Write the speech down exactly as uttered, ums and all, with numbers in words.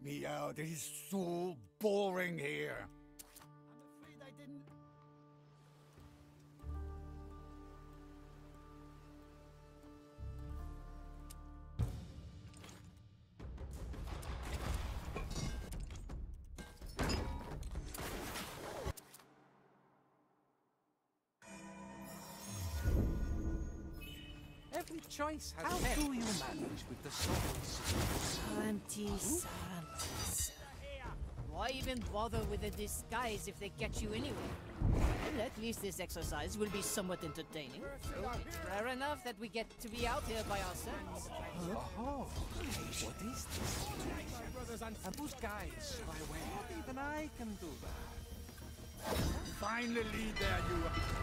me out. It is so boring here. I'm afraid I didn't... Every choice has How merit. do you manage with the swords? Santi, Santi. Why even bother with a disguise if they catch you anyway? Well, at least this exercise will be somewhat entertaining. It's rare enough that we get to be out here by ourselves. Oh, what is this? And those guys, my way. Not even I can do that. Finally, there you are.